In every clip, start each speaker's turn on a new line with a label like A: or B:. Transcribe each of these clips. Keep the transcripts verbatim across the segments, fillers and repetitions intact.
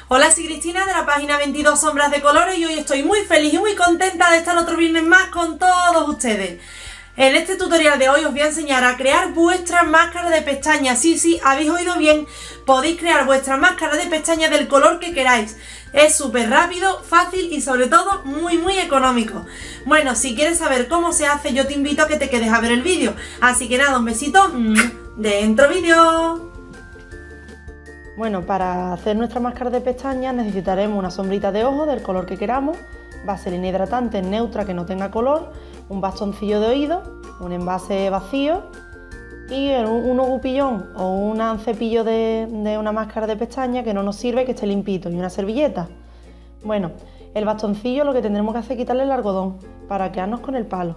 A: Hola, soy Cristina de la página veintidós Sombras de Colores y hoy estoy muy feliz y muy contenta de estar otro viernes más con todos ustedes. En este tutorial de hoy os voy a enseñar a crear vuestras máscaras de pestañas. Sí, sí, habéis oído bien, podéis crear vuestras máscaras de pestañas del color que queráis. Es súper rápido, fácil y sobre todo muy muy económico. Bueno, si quieres saber cómo se hace, yo te invito a que te quedes a ver el vídeo. Así que nada, un besito, dentro vídeo.
B: Bueno, para hacer nuestra máscara de pestañas necesitaremos una sombrita de ojo del color que queramos, vaselina hidratante neutra que no tenga color, un bastoncillo de oído, un envase vacío y un ogupillón o un cepillo de, de una máscara de pestañas que no nos sirve, que esté limpito, y una servilleta. Bueno, el bastoncillo lo que tendremos que hacer es quitarle el algodón para quedarnos con el palo.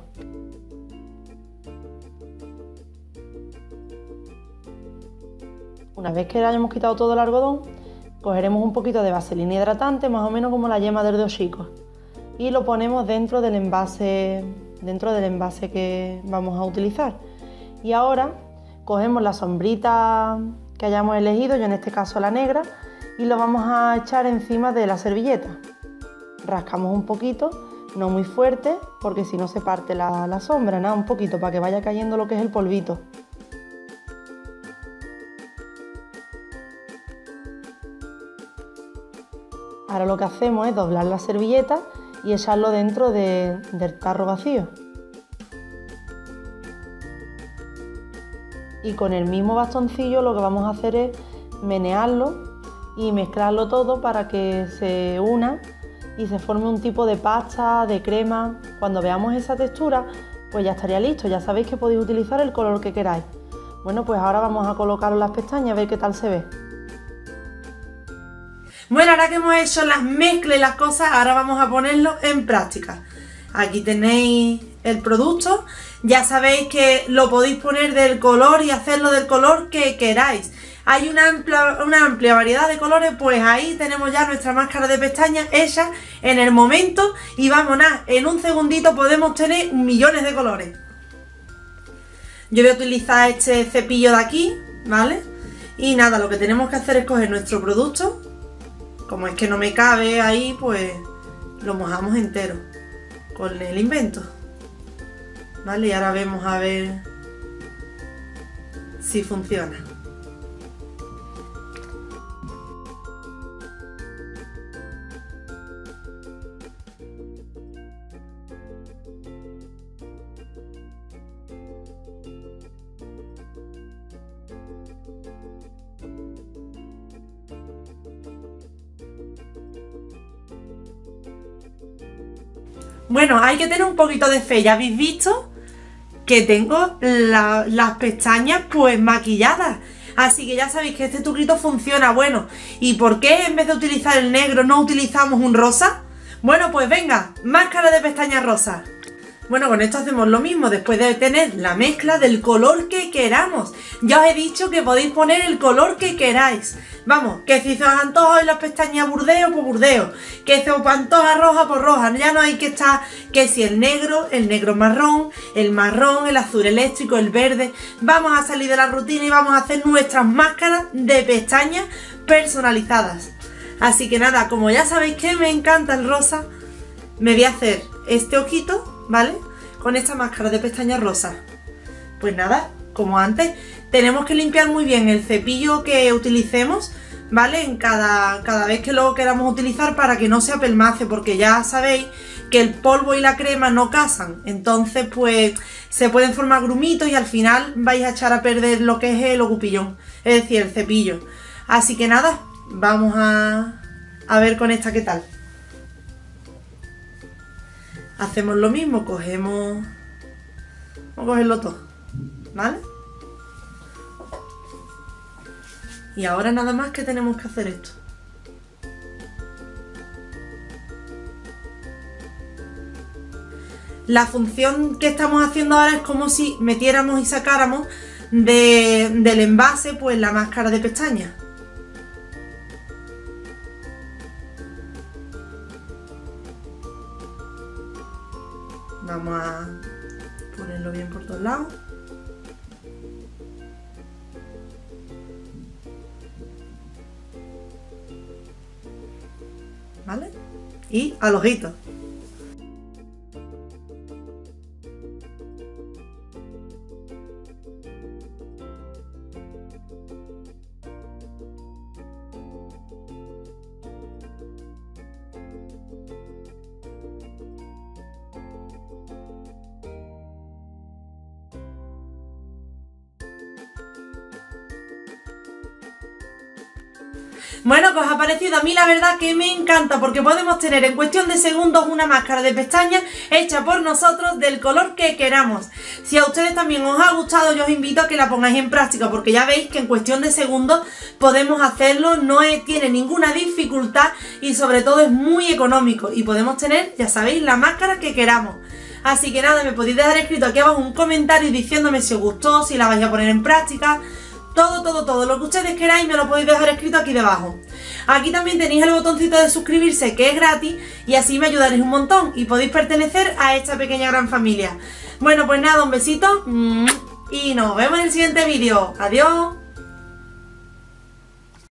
B: Una vez que hayamos quitado todo el algodón, cogeremos un poquito de vaselina hidratante, más o menos como la yema del dedo chico, y lo ponemos dentro del envase, dentro del envase que vamos a utilizar. Y ahora cogemos la sombrita que hayamos elegido, yo en este caso la negra, y lo vamos a echar encima de la servilleta. Rascamos un poquito, no muy fuerte, porque si no se parte la, la sombra, nada, un poquito para que vaya cayendo lo que es el polvito. Ahora lo que hacemos es doblar la servilleta y echarlo dentro de, del tarro vacío. Y con el mismo bastoncillo lo que vamos a hacer es menearlo y mezclarlo todo para que se una y se forme un tipo de pasta, de crema. Cuando veamos esa textura, pues ya estaría listo. Ya sabéis que podéis utilizar el color que queráis. Bueno, pues ahora vamos a colocarlo en las pestañas a ver qué tal se ve.
A: Bueno, ahora que hemos hecho las mezclas y las cosas, ahora vamos a ponerlo en práctica. Aquí tenéis el producto. Ya sabéis que lo podéis poner del color y hacerlo del color que queráis. Hay una amplia, una amplia variedad de colores, pues ahí tenemos ya nuestra máscara de pestañas hecha en el momento. Y vámonos, en un segundito podemos tener millones de colores. Yo voy a utilizar este cepillo de aquí, ¿vale? Y nada, lo que tenemos que hacer es coger nuestro producto. Como es que no me cabe ahí, pues lo mojamos entero con el invento. Vale, y ahora vemos a ver si funciona. Bueno, hay que tener un poquito de fe. Ya habéis visto que tengo la, las pestañas pues maquilladas. Así que ya sabéis que este truquito funciona. Bueno, ¿y por qué en vez de utilizar el negro no utilizamos un rosa? Bueno, pues venga, máscara de pestañas rosa. Bueno, con esto hacemos lo mismo, después de tener la mezcla del color que queramos. Ya os he dicho que podéis poner el color que queráis. Vamos, que si se os antoja hoy las pestañas burdeo, pues burdeo. Que se os antoja roja, pues roja. Ya no hay que estar que si el negro, el negro marrón, el marrón, el azul eléctrico, el verde. Vamos a salir de la rutina y vamos a hacer nuestras máscaras de pestañas personalizadas. Así que nada, como ya sabéis que me encanta el rosa, me voy a hacer este ojito, ¿vale? Con esta máscara de pestañas rosa. Pues nada, como antes, tenemos que limpiar muy bien el cepillo que utilicemos, ¿vale? En cada, cada vez que lo queramos utilizar para que no se apelmace, porque ya sabéis que el polvo y la crema no casan. Entonces, pues, se pueden formar grumitos y al final vais a echar a perder lo que es el ogupillón, es decir, el cepillo. Así que nada, vamos a, a ver con esta qué tal. Hacemos lo mismo, cogemos, vamos a cogerlo todo, ¿vale? Y ahora nada más que tenemos que hacer esto. La función que estamos haciendo ahora es como si metiéramos y sacáramos de, del envase pues la máscara de pestañas. Vamos a ponerlo bien por todos lados. ¿vale? Y al ojito. Bueno, ¿qué os ha parecido? A mí la verdad que me encanta porque podemos tener en cuestión de segundos una máscara de pestañas hecha por nosotros del color que queramos. Si a ustedes también os ha gustado, yo os invito a que la pongáis en práctica porque ya veis que en cuestión de segundos podemos hacerlo, no es, tiene ninguna dificultad y sobre todo es muy económico y podemos tener, ya sabéis, la máscara que queramos. Así que nada, me podéis dejar escrito aquí abajo un comentario diciéndome si os gustó, si la vais a poner en práctica. Todo, todo, todo lo que ustedes queráis me lo podéis dejar escrito aquí debajo. Aquí también tenéis el botoncito de suscribirse que es gratis y así me ayudaréis un montón y podéis pertenecer a esta pequeña gran familia. Bueno, pues nada, un besito y nos vemos en el siguiente vídeo. Adiós.